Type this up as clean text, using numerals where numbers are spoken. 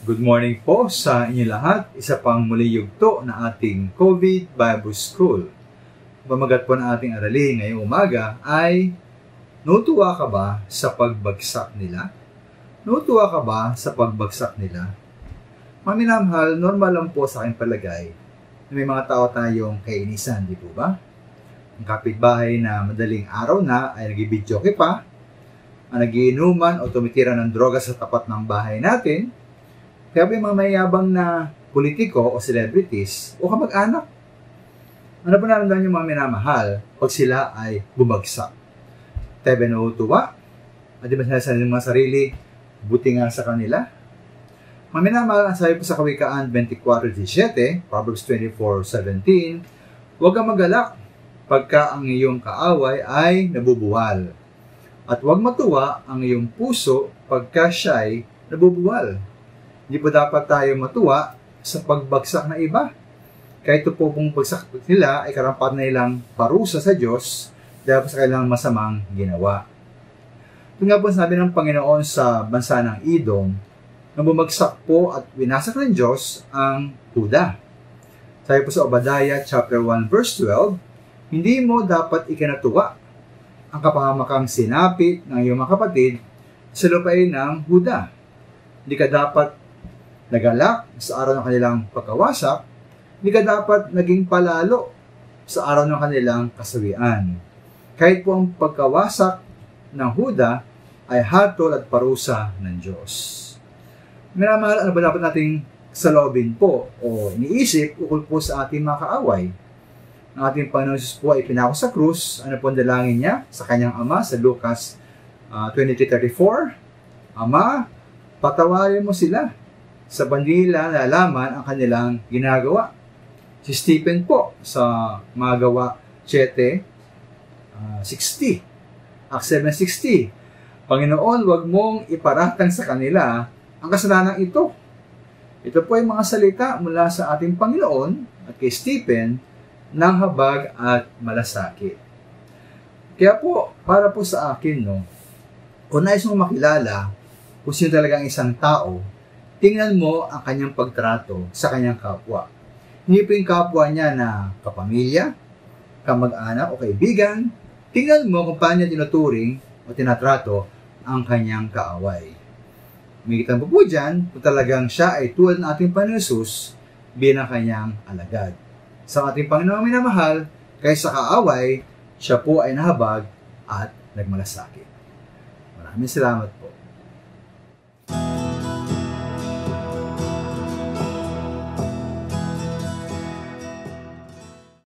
Good morning po sa inyo lahat. Isa pang muli yugto na ating COVID Bible School. Pamagat po na ating aralin ngayong umaga ay natutuwa ka ba sa pagbagsak nila? Natutuwa ka ba sa pagbagsak nila? Mga minamahal, normal lang po sa aking palagay na may mga tao tayong kainisan, di po ba? Ang kapitbahay na madaling araw na ay nag-ibidyoke pa, ang nagiinuman o tumitira ng droga sa tapat ng bahay natin. Kaya may mga mayabang na politiko o celebrities o kamag-anak. Ano pa naramdaman yung mga minamahal pag sila ay bumagsak? Tayo ba natutuwa? At di ba sinasabi ng mga sarili, buti nga sa kanila? Mga minamahal, ang sabi po sa Kawikaan 24:17, Proverbs 24:17, huwag kang magalak pagka ang iyong kaaway ay nabubuwal. At huwag matuwa ang iyong puso pagka siya'y nabubuwal. Hindi po dapat tayo matuwa sa pagbagsak na iba. Kahit ito po pong bagsak nila ay karapat na ilang parusa sa Diyos dahil sa kailang masamang ginawa. Ito nga po sabi ng Panginoon sa bansa ng Edom na bumagsak po at winasak ng Diyos ang Huda. Sabi po sa Obadiah chapter 1 verse 12, hindi mo dapat ikinatuwa ang kapahamakang sinapit ng iyong mga kapatid sa lupain ng Huda. Hindi ka dapat nagalak sa araw ng kanilang pagkawasak, hindi ka dapat naging palalo sa araw ng kanilang kasawian. Kahit po ang pagkawasak ng Huda ay hatol at parusa ng Diyos. Minamahal, ano ba dapat nating salobin po o iniisip ukol po sa ating mga kaaway? Ang ating Panginoon Jesus po ay pinako sa krus. Ano po ang dalangin niya sa kanyang Ama sa Lucas 23:34? Ama, patawarin mo sila sa bandila na alaman ang kanilang ginagawa. Si Stephen po sa mga Gawa 7:60, Acts 7:60, Panginoon, wag mong iparatang sa kanila ang kasalanan ito. Ito po ay mga salita mula sa ating Panginoon at kay Stephen ng habag at malasakit. Kaya po, para po sa akin, kung nais mong makilala kung sino talaga ang isang tao, tingnan mo ang kanyang pagtrato sa kanyang kapwa. Hindi po yung kapwa niya na kapamilya, kamag-anak o kaibigan. Tingnan mo kung paano niya tinuturing o tinatrato ang kanyang kaaway. Umigitan po po dyan kung talagang siya ay tulad ng ating Panginoon Jesus bilang kanyang alagad. Sa ating Panginoon minamahal, kaysa kaaway, siya po ay nahabag at nagmalasakit. Maraming salamat po.